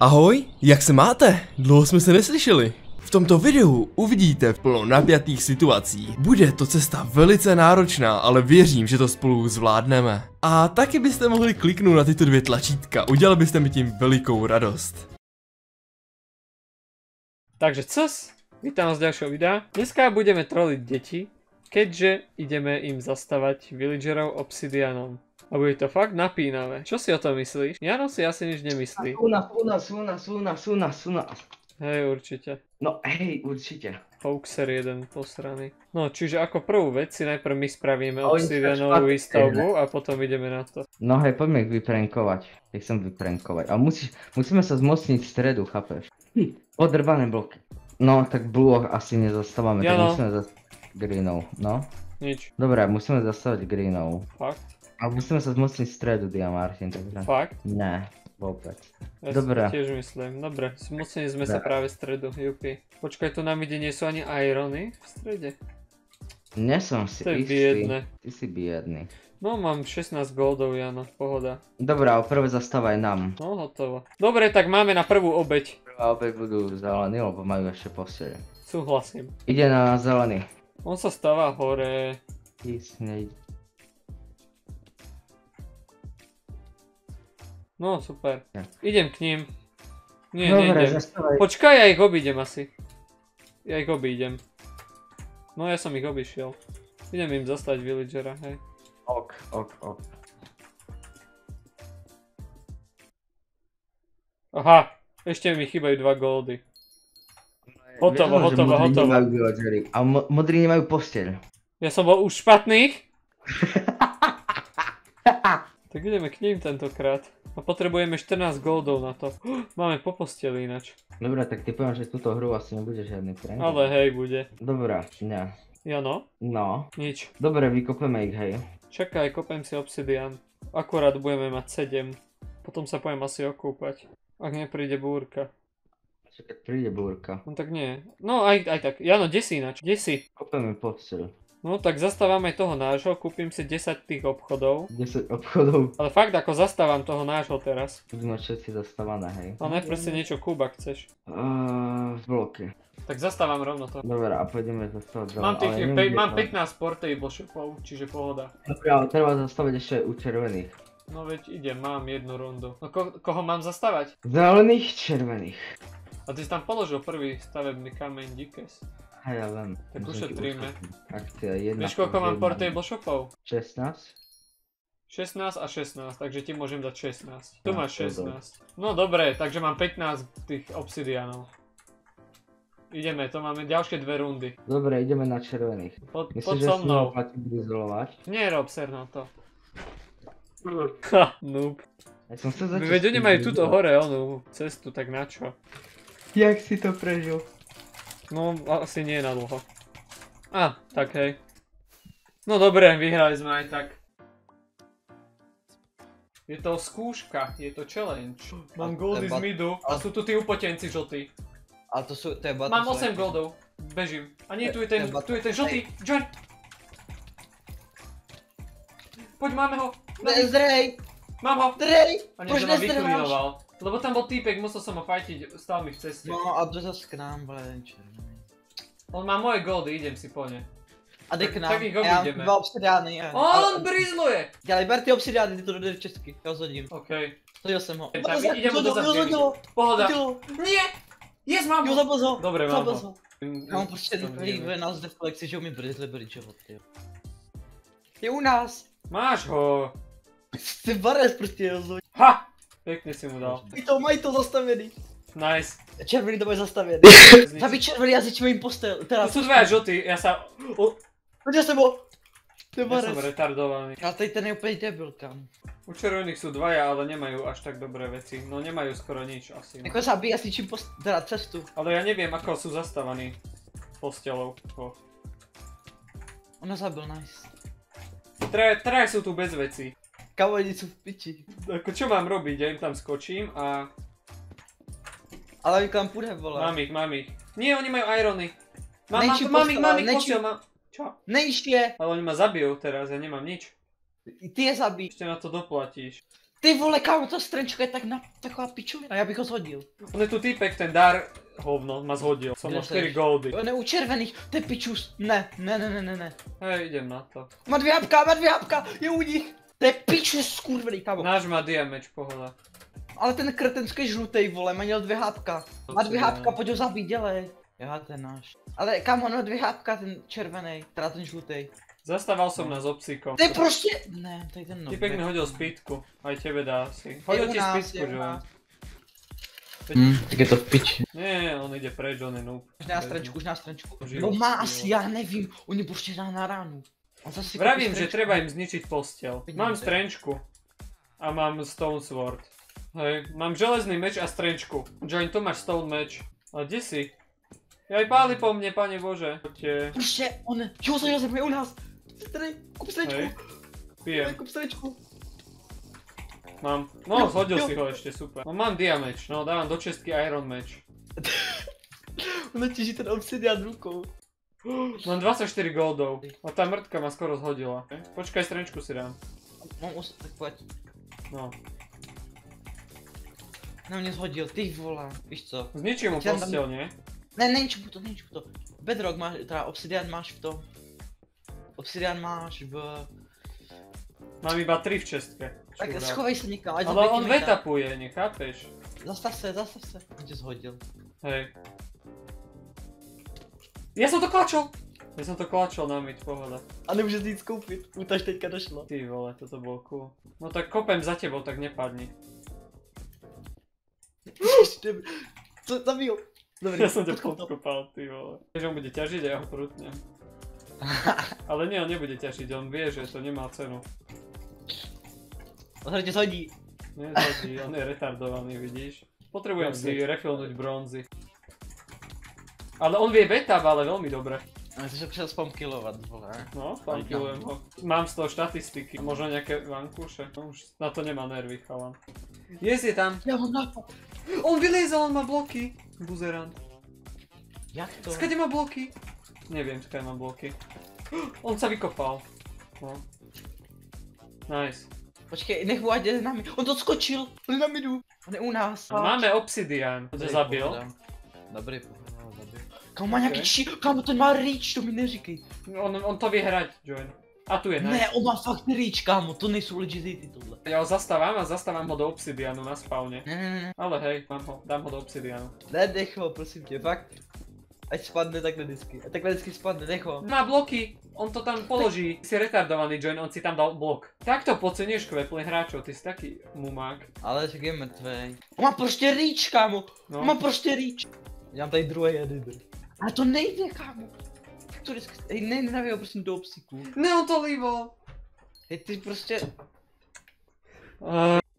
Ahoj, jak se máte? Dlouho jsme se neslyšeli. V tomto videu uvidíte plno napjatých situací. Bude to cesta velice náročná, ale věřím, že to spolu zvládneme. A taky byste mohli kliknout na tyto dvě tlačítka, udělali byste mi tím velikou radost. Takže cos, vítam vás z ďalšieho videa. Dneska budeme troliť deti, keďže ideme im zastavať villagerov obsidianom. A bude to fakt napínavé. Čo si o tom myslíš? Jano si asi nič nemyslí. U nás. Hej, určite. No hej, určite. Hoaxer jeden posraný. No, čiže ako prvú vec si najprv my spravíme A oni sa obsidianovú špatne, výstavbu a potom ideme na to. No hej, poďme ich vyprankovať. Ja chcem vyprankovať. Ale musíme sa zmocniť v stredu, chápeš? Odrbané bloky. No, tak blue asi nezastávame, tak musíme zastavať greenov, no. Nič. Dobre, musíme zastavať greenov. Fakt? A musíme sa zmocniť v stredu, Dia Martin, takže... Fakt? Ne, vôbec. Ja Dobre. si tiež myslím. Dobre, zmocnili sme sa práve v stredu, jupi. Počkaj, tu nám ide, nie sú ani irony v strede? Nie som si To je istý. biedne. Ty si biedný. No, mám 16 goldov, Jano, pohoda. Dobre, ale prvé zastávaj nám. No, hotovo. Dobre, tak máme na prvú obeť. Prvá opäť budú zelení, lebo majú ešte posteľ. Súhlasím. Ide na zelený. On sa stáva hore. Tisnej. No, super. Ja. Idem k ním. Nie, Dobre, nejdem. zastávaj. Počkaj, ja ich obídem asi. Ja ich obídem. No, ja som ich obišiel. Idem im zastať villagera, hej. Ok. Aha, ešte mi chýbajú 2 goldy. Hotovo. A modrí nemajú posteľ. Ja som bol už špatných? Tak ideme k ním tentokrát. A potrebujeme 14 goldov na to. Máme po posteli ináč. Dobre, tak ty poviem, že túto hru asi nebude žiadny prank. Ale hej, bude. Dobre, ne. Jano? No. Nič. Dobre, vykopeme ich, hej. Čakaj, kopem si obsidian. Akurát budeme mať 7. Potom sa pojem asi okúpať. Ak nepríde búrka. Čakaj, príde búrka. No tak nie. No aj tak. Jano, kde si ináč? Kde si? Kopeme posteľ. No tak zastávame toho nášho, kúpim si 10 tých obchodov. 10 obchodov. Ale fakt ako zastávam toho nášho teraz. Budú mať všetci zastávané, hej. Ale najprv si niečo kúba chceš. Bloky. Tak zastávam rovno to. Dobre, a pôjdeme zastávať zelené. Mám 15 portable shopov, čiže pohoda. Dobre, ale treba zastaviť ešte u červených. No veď idem, mám jednu rundu. No koho mám zastavať? Zelených, červených. A ty si tam položil prvý stavebný kameň, díkes. Hej, ja viem. Tak ušetríme. Akcia 1. Vieš koľko mám portable shopov? 16. 16 a 16, takže ti môžem dať 16. Tu No, máš to 16. No dobre, takže mám 15 tých obsidianov. Ideme, to máme ďalšie 2 rundy. Dobre, ideme na červených. Poď Myslíš, že so si mnou. ma izolovať? Nerob ser na to. Ha, noob. Ja som chcel začať... Veď oni majú tuto hore onú cestu, tak na čo? Jak si to prežil? No, asi nie na dlho. Tak hej. No dobre, vyhrali sme aj tak. Je to skúška, je to challenge. Mám goldy z midu a sú tu tí upotenci žltí. Ale to je battle. Mám 8 goldov, bežím. A nie, tu je ten žltý, join! Poď, máme ho! Zdrej! Mám ho! Zdrej! A nie, že ma vyklinoval. Lebo tam bol týpek, musel som ho fajtiť, stál mi v ceste. No a to zase k nám, vole, červený. On má moje goldy, idem si po ne. A dej k nám, Tak ich já obídeme. mám 2 obsidiány. On brizluje! Dělej, ber ty obsidiány, ty to jde česky, já ho zhodím. OK. Zhodil jsem ho. Tak idem mu to zavřít. Pohoda. Nie! Yes, mám ho! Zaboz ho. Dobre, mám ho. Já mám prostě líbe nás zde v kolekci, že umí brizli bridgeovat, ty. Je u nás. Máš ho! Ty bares prostě ho zhodil. Ha! Pekne si mu dal. Mají to zastavený. Nice. Červený to bude zastavený. Zabij červený, já začnu jim postel. Tu sú dvaja žltí, ja sa... Hodil jsem ho. Ty Ja som bares. retardovaný. Ale tady ten je úplně debil, kam. U červených sú dvaja, ale nemajú až tak dobré veci. No nemajú skoro nič asi. No. Jako zabij asi čím teda cestu. Ale ja neviem, ako sú zastavaní postelou. Ono zabil, nice. Traja sú tu bez veci. Kavojní sú v piči. Ako čo mám robiť? Ja im tam skočím a... Ale kam půjde, vole. Mám ich. Nie, oni majú irony. Mám Nejči ich postava, postel, mám... Čo? Nejš je. Ale oni ma zabijú teraz, ja nemám nič. Ty je zabij. Ešte na to doplatíš. Ty vole, kámo, ta strenčka je taková pičovina, já bych ho zhodil. On je tu týpek, ten dar hovno, ma zhodil. Som mal 4 goldy. On je u červených, to je pičus. Ne. Hej, idem na to. Má 2 jabka, je u nich. To je pičus, skurvený, kámo. Náš má diameč, pohoda. Ale ten krtenský žlutej, vole, má měl 2 hápka. Má 2 hápka, pojď ho zabít, dělej. Jo, ten náš. Ale kámo, on má 2 hápka, ten červený, teda ten žlutej. Zastával som nás obsíkom. To je prostě... Ne, to je ten Typek mi hodil spýtku, aj tebe dá asi. Hodil ti spýtku, že? Tak je to v piči. Nie, on ide preč, on je noob. Už na strančku. No má asi, já nevím, on je prostě dá na ránu. Vravím, že treba im zničiť postel. Mám strenčku. A mám stone sword. Hej, mám železný meč a strenčku. Join, tu máš stone meč. Ale kde si? Jaj, páli po mne, pane bože. Poďte. Prostě, on, jo, je u nás. Tady, kup strenčku. Hej, pijem. Kup strenčku. Mám, no zhodil si ho ešte, super. No mám diameč, no dávam do čestky iron meč. Ono těží ten obsidian rukou. Mám 24 goldov. A tá mrtka ma skoro zhodila. Počkaj, strenčku si dám. Mám tak pojď. No. Na mě zhodil, ty vole, víš co? Zničím mu postel, nie? Ne, není to. Bedrock máš, teda obsidian máš v tom. Obsidian máš v... Mám iba 3 v čestke. Tak schovej se někam, ať ale on vetapuje, nechápeš? Zastav se. On tě zhodil. Hej. Ja som to klačol na mid, pohoda. A nemůžeš nic koupit, útaž teďka došlo. Ty vole, toto bolo cool. No tak kopem za tebou, tak nepadni. Co, zabil. Dobrý, Ja som ťa podkopal, ty vole. Že on bude ťažiť a ja ho prutnem. Ale nie, on nebude ťažiť, on vie, že to nemá cenu. On tě zhodí. Nezhodí, on je retardovaný, vidíš? Potrebujem si refilnúť bronzy. Ale on vie vetap, ale veľmi dobre. Ale ty sa přišel spamkillovat, vole. No, spamkillujem ho. Mám z toho štatistiky, možno nejaké vankúše. No už na to nemá nervy, chalan. Je tam. Ja mám nápad. On vyliezol, on má bloky. Buzerant. Jak to? Skade má bloky? Neviem, skade má bloky. On sa vykopal. No. Nice. Počkej, nech mu ať jde s nami. On to skočil, on je na midu. On je u nás. Máme obsidian. To zabil. Dobrý, Kámo má nějaký šíp, kámo ten má reach, to mi neříkej. On to vie hrať, Join. A tu je, nice. Ne, on má fakt reach, kámo, to nejsou legitity tohle. Ja ho zastávam ho do obsidianu na spawne. Ne. Ale hej, dám ho do obsidianu. Nech ho, prosím tě, fakt. Ať spadne takhle vždycky. A takhle vždycky spadne, nech ho. Má bloky, on to tam položí. Si retardovaný, Join, on si tam dal blok. Takto podceňuješ kveplných hráčov, ty si taký mumák. Ale však je mrtvej. On má prostě reach, kámo. No. On má prostě reach. Já mám tady druhý editor. Ale to nejde, kámo. To vždycky, hej, nenaví ho prosím do obsíku. Ne, on to líbol. Hej, ty prostě...